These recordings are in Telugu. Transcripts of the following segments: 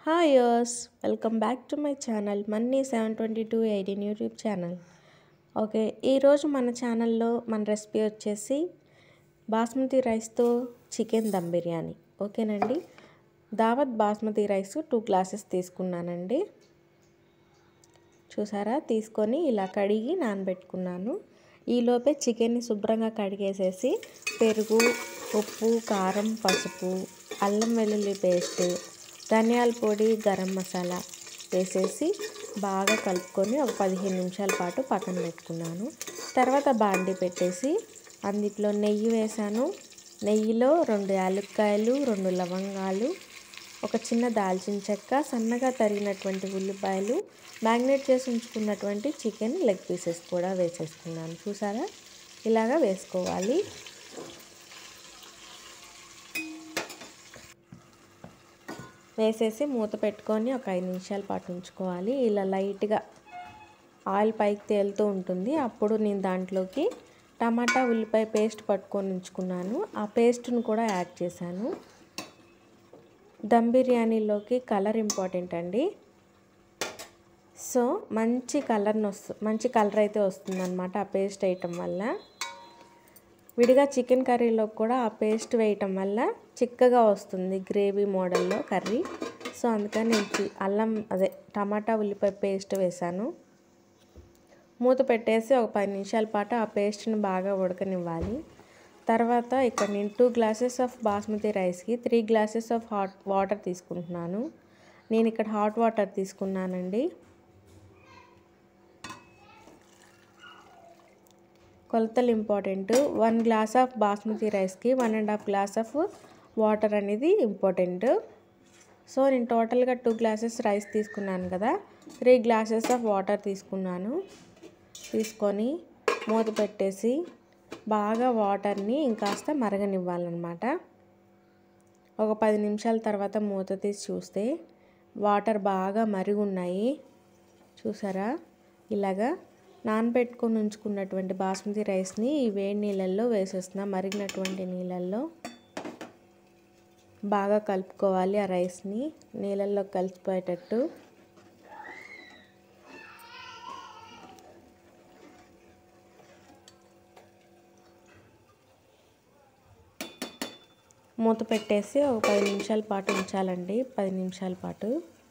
Hi yours, welcome back to my channel manni 72218 YouTube channel. Okay, ఈరోజు మన ఛానల్లో మన రెసిపీ వచ్చేసి బాస్మతి రైస్తో చికెన్ దమ్ బిర్యానీ. ఓకేనండి, దావత్ బాస్మతి రైస్ 2 గ్లాసెస్ తీసుకున్నానండి. చూసారా, తీసుకొని ఇలా కడిగి నానబెట్టుకున్నాను. ఈలోపే చికెన్ని శుభ్రంగా కడిగేసేసి పెరుగు, ఉప్పు, కారం, పసుపు, అల్లం వెల్లుల్లి పేస్ట్, ధనియాల పొడి, గరం మసాలా వేసేసి బాగా కలుపుకొని ఒక 15 నిమిషాల పాటు పక్కన పెట్టుకున్నాను. తర్వాత బాండి పెట్టేసి అందులో నెయ్యి వేసాను. నెయ్యిలో 2 యాలక్కాయలు, 2 లవంగాలు, ఒక చిన్న దాల్చిన చెక్క, సన్నగా తరిగినటువంటి ఉల్లిపాయలు, మ్యాగ్నేట్ చేసి ఉంచుకున్నటువంటి చికెన్ లెగ్ పీసెస్ కూడా వేసేసుకున్నాను. చూసారా, ఇలాగా వేసుకోవాలి. వేసేసి మూత పెట్టుకొని ఒక 5 నిమిషాల పాటు ఉంచుకోవాలి. ఇలా లైట్గా ఆయిల్ పైకి తేలుతూ ఉంటుంది. అప్పుడు నేను దాంట్లోకి టమాటా ఉల్లిపాయ పేస్ట్ పట్టుకొని ఉంచుకున్నాను. ఆ పేస్ట్ను కూడా యాడ్ చేశాను. దమ్ బిర్యానీలోకి కలర్ ఇంపార్టెంట్ అండి. సో మంచి కలర్ అయితే వస్తుందన్నమాట ఆ పేస్ట్ వేయటం వల్ల. విడిగా చికెన్ కర్రీలో కూడా ఆ పేస్ట్ వేయటం వల్ల చిక్కగా వస్తుంది గ్రేవీ మోడల్లో కర్రీ. సో అందుకని నేను టమాటా ఉల్లిపాయ పేస్ట్ వేసాను. మూత పెట్టేసి ఒక 10 నిమిషాల పాటు ఆ పేస్ట్ని బాగా ఉడకనివ్వాలి. తర్వాత ఇక్కడ నేను 2 గ్లాసెస్ ఆఫ్ బాస్మతి రైస్కి 3 గ్లాసెస్ ఆఫ్ హాట్ వాటర్ తీసుకుంటున్నాను. నేను ఇక్కడ హాట్ వాటర్ తీసుకున్నానండి. కొలతలు ఇంపార్టెంట్. 1 గ్లాస్ ఆఫ్ బాస్మతి రైస్కి 1.5 గ్లాస్ ఆఫ్ వాటర్ అనేది ఇంపార్టెంట్. సో నేను టోటల్గా 2 గ్లాసెస్ రైస్ తీసుకున్నాను కదా, 3 గ్లాసెస్ ఆఫ్ వాటర్ తీసుకున్నాను. తీసుకొని మూత పెట్టేసి బాగా వాటర్ని ఇంకాస్త మరగనివ్వాలన్నమాట. ఒక 10 నిమిషాల తర్వాత మూత తీసి చూస్తే వాటర్ బాగా మరిగి ఉన్నాయి. చూసారా, ఇలాగా నానబెట్టుకొని ఉంచుకున్నటువంటి బాస్మతి రైస్ని ఈ వేడి నీళ్ళల్లో వేసేస్తున్నా. మరిగినటువంటి నీళ్ళల్లో బాగా కలుపుకోవాలి. ఆ రైస్ని నీళ్ళల్లో కలిసిపోయేటట్టు. మూత పెట్టేసి ఒక 10 నిమిషాల పాటు ఉంచాలండి. 10 నిమిషాల పాటు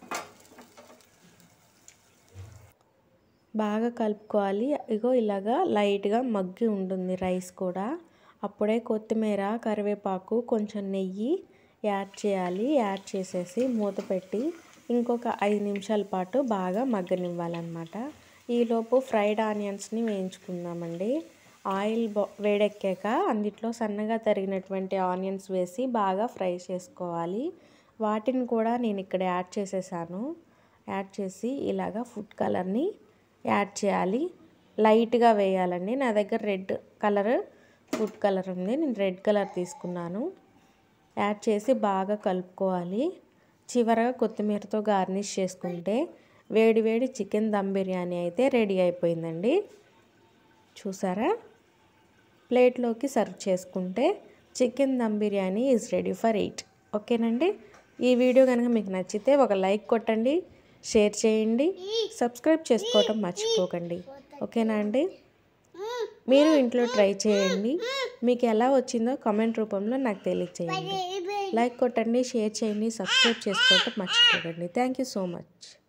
బాగా కలుపుకోవాలి. ఇగో ఇలాగా లైట్గా మగ్గి ఉంటుంది రైస్ కూడా. అప్పుడే కొత్తిమీర, కరివేపాకు, కొంచెం నెయ్యి యాడ్ చేయాలి. యాడ్ చేసేసి మూత పెట్టి ఇంకొక 5 నిమిషాల పాటు బాగా మగ్గనివ్వాలన్నమాట. ఈలోపు ఫ్రైడ్ ఆనియన్స్ని వేయించుకుందామండి. ఆయిల్ వేడెక్కాక అందులో సన్నగా తరిగినటువంటి ఆనియన్స్ వేసి బాగా ఫ్రై చేసుకోవాలి. వాటిని కూడా నేను ఇక్కడ యాడ్ చేసేసాను. యాడ్ చేసి ఇలాగా ఫుడ్ కలర్ని యాడ్ చేయాలి. లైట్గా వేయాలండి. నా దగ్గర రెడ్ కలర్ ఫుడ్ కలర్ ఉంది, నేను రెడ్ కలర్ తీసుకున్నాను. యాడ్ చేసి బాగా కలుపుకోవాలి. చివరగా కొత్తిమీరతో గార్నిష్ చేసుకుంటే వేడి చికెన్ దమ్ బిర్యానీ అయితే రెడీ అయిపోయిందండి. చూసారా, ప్లేట్లోకి సర్వ్ చేసుకుంటే chicken dum biryani is ready for eat. ఓకేనండి, ఈ వీడియో కనుక మీకు నచ్చితే ఒక లైక్ కొట్టండి, షేర్ చేయండి, సబ్స్క్రైబ్ చేసుకోవటం మర్చిపోకండి. ఓకేనా అండి, మీరు ఇంట్లో ట్రై చేయండి. మీకు ఎలా వచ్చిందో కామెంట్ రూపంలో నాకు తెలియచేయండి. లైక్ కొట్టండి, షేర్ చేయండి, సబ్స్క్రైబ్ చేసుకోవటం మర్చిపోకండి. Thank you so much.